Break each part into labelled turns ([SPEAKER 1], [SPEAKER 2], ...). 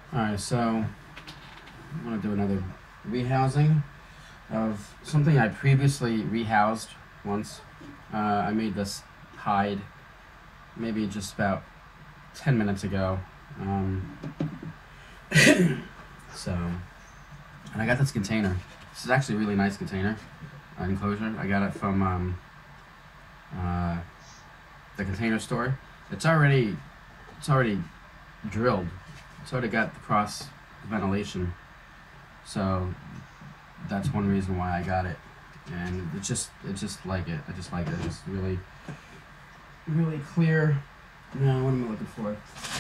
[SPEAKER 1] Alright, so I'm going to do another rehousing of something I previously rehoused once. I made this hide maybe just about 10 minutes ago. So, and I got this container. This is actually a really nice container, enclosure. I got it from the container store. It's already drilled. It's already got the cross ventilation. So that's one reason why I got it. And it's just like it. I just like it. It's really clear. Now what am I looking for?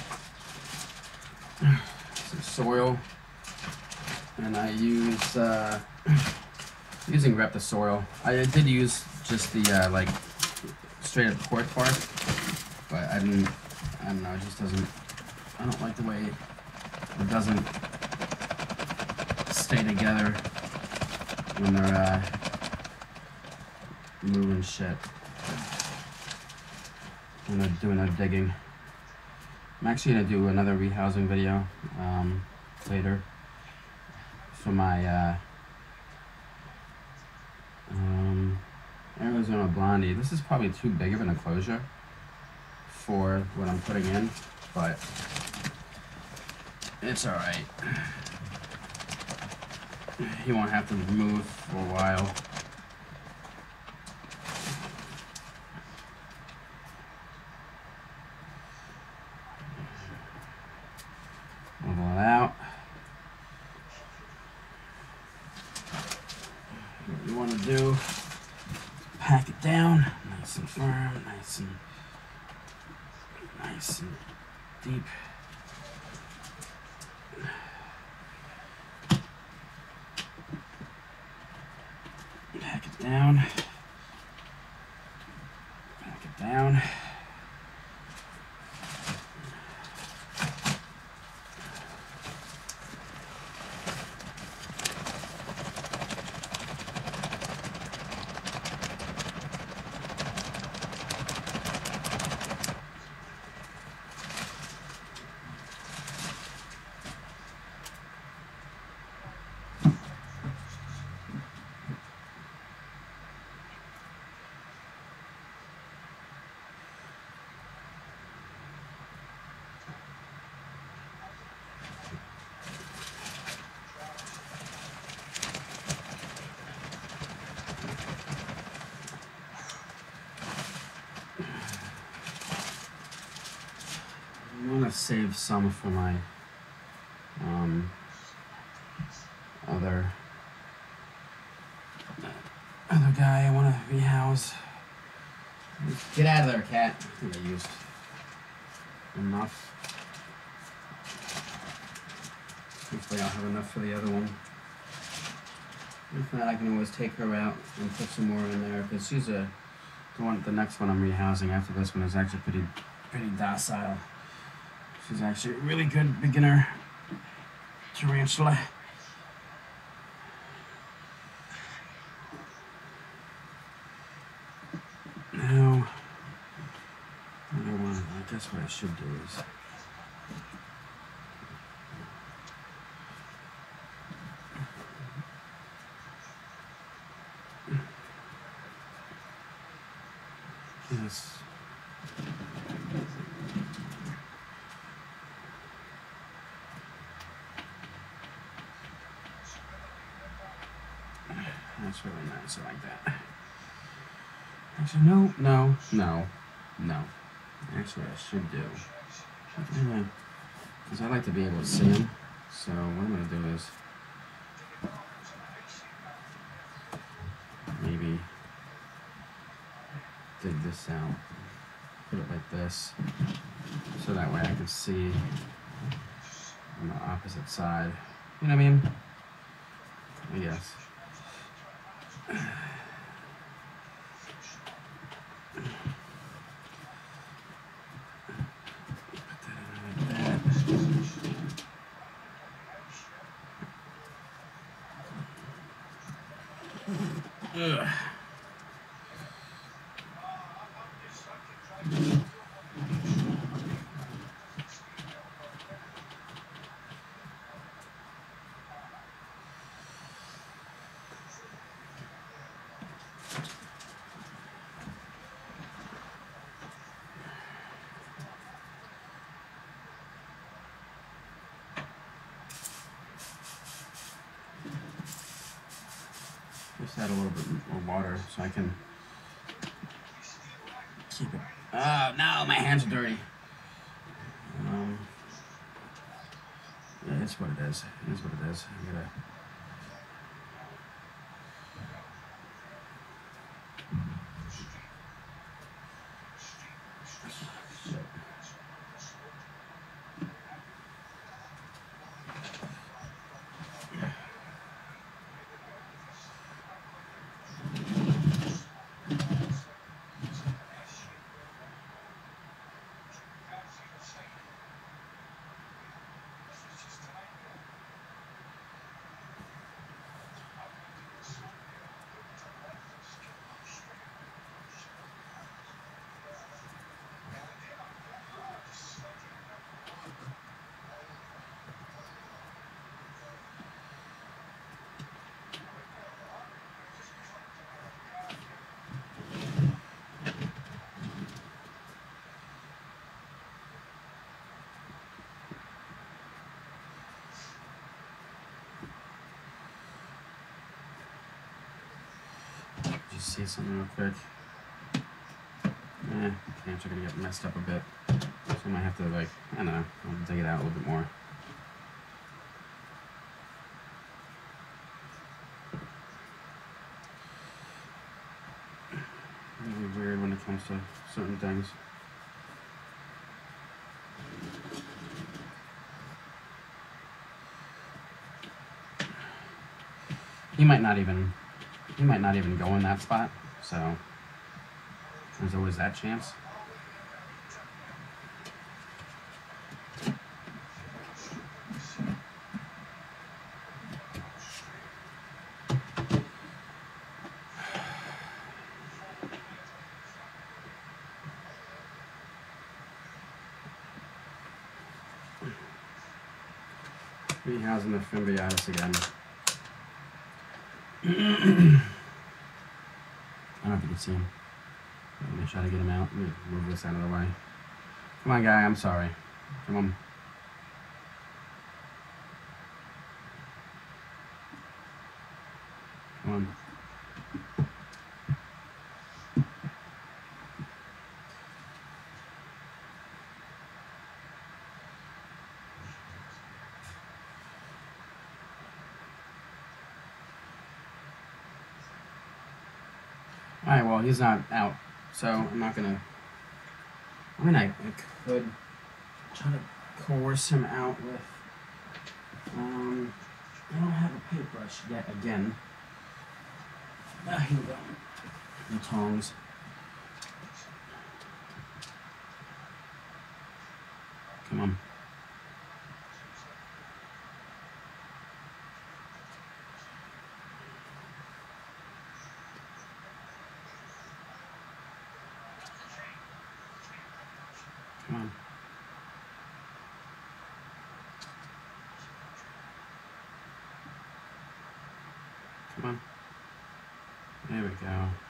[SPEAKER 1] Some soil. And I use using Repta soil. I did use just the like straight up cork part, but I don't know, it just doesn't, I don't like the way it doesn't stay together when they're moving shit, when they're doing their digging. I'm actually going to do another rehousing video later for my Arizona Blondie. This is probably too big of an enclosure for what I'm putting in, but it's alright. He won't have to move for a while. Level it out. What you want to do, pack it down nice and firm, nice and deep. Pack it down. Pack it down. I'm gonna save some for my other guy I want to rehouse. Get out of there, cat. I think I used enough. Hopefully I'll have enough for the other one. If not, I can always take her out and put some more in there, because she's the next one I'm rehousing after this one is actually pretty docile. She's actually a really good beginner tarantula. Now, I guess what I should do is this. That's really nice, I like that. Actually, no. Actually, I should do. Because I like to be able to see them. So what I'm going to do is maybe dig this out. Put it like this. So that way I can see on the opposite side. You know what I mean? I guess. Ugh. add a little bit more water so I can keep it. Oh no, my hands are dirty. Yeah, it's what it is. It is what it is. I gotta. Just see something real quick. Camps are gonna get messed up a bit, so I might have to, like, I don't know, I'll dig it out a little bit more. Really weird when it comes to certain things. He might not even go in that spot, so there's always that chance. Rehousing the fimbriatus again. I don't know if you can see him. Let me try to get him out. Let me move this out of the way. Come on, guy. I'm sorry. Come on. Come on. Alright, well, he's not out, so I'm not gonna. I mean, I could try to coerce him out with. I don't have a paintbrush yet again. Here we go. The tongs. Come on. Come on. Come on. There we go.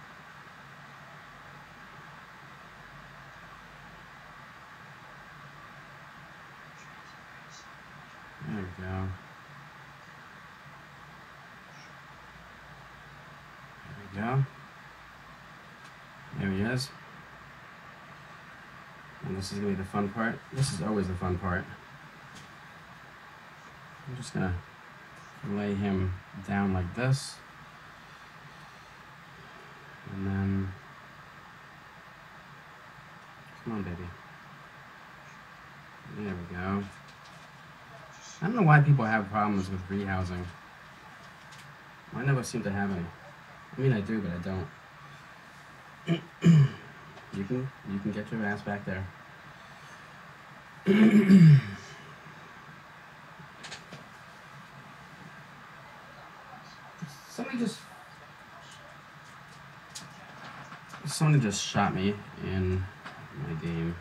[SPEAKER 1] There we go. There we go. There he is. And this is going to be the fun part. This is always the fun part. I'm just going to lay him down like this. And then, come on, baby. There we go. I don't know why people have problems with rehousing. I never seem to have any. I mean, I do, but I don't. You can get your ass back there. Somebody just shot me in my game.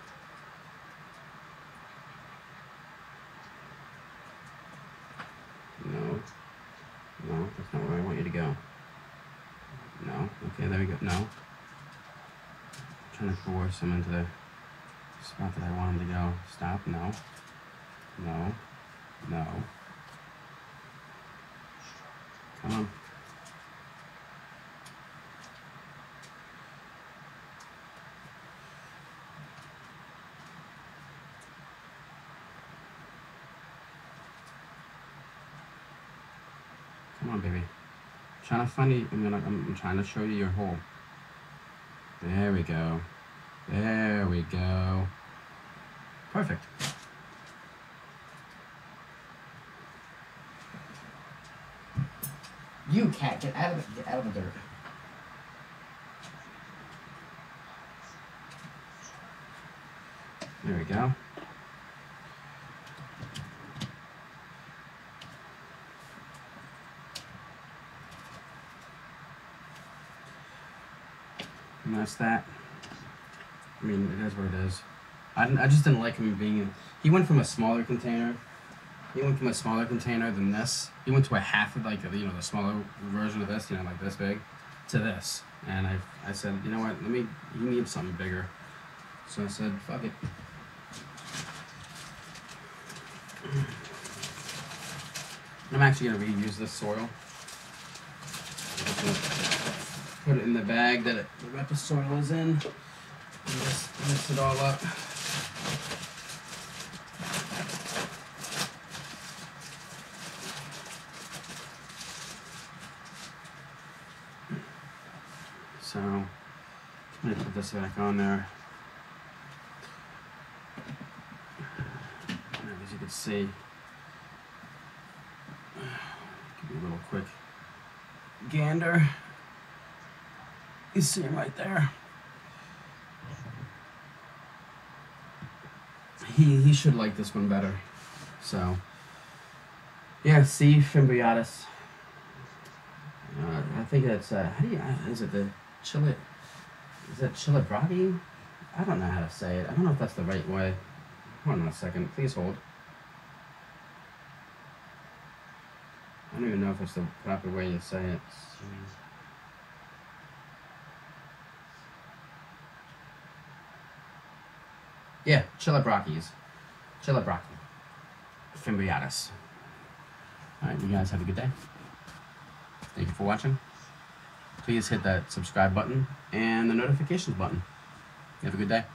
[SPEAKER 1] No, that's not where I want you to go. No, okay, there we go. No. I'm trying to coerce him into the spot that I want him to go. Stop, no. No. No. Come on. on, baby. I'm trying to find you. I'm trying to show you your hole. There we go. There we go. Perfect. You cat, get out of the dirt. There we go. And that's that. I mean, it is what it is. I just didn't like him being in. He went from a smaller container. He went from a smaller container than this. He went to a half of, like, you know, the smaller version of this, you know, like this big, to this. And I said, you know what, you need something bigger. So I said, fuck it. I'm actually going to reuse this soil. Put it in the bag that the soil is in. And just mix it all up. So, I'm going to put this back on there. And as you can see, give you a little quick gander. You see him right there. He should like this one better. So, yeah, c.fimbriatus. I think that's, how do you, is it the chili, is it chilibrati? I don't know how to say it. I don't know if that's the right way. Hold on a second, please hold. I don't even know if it's the proper way you say it. Yeah, chilibrachis. Chilibrachii. Fimbriatus. Alright, you guys have a good day. Thank you for watching. Please hit that subscribe button and the notifications button. You have a good day.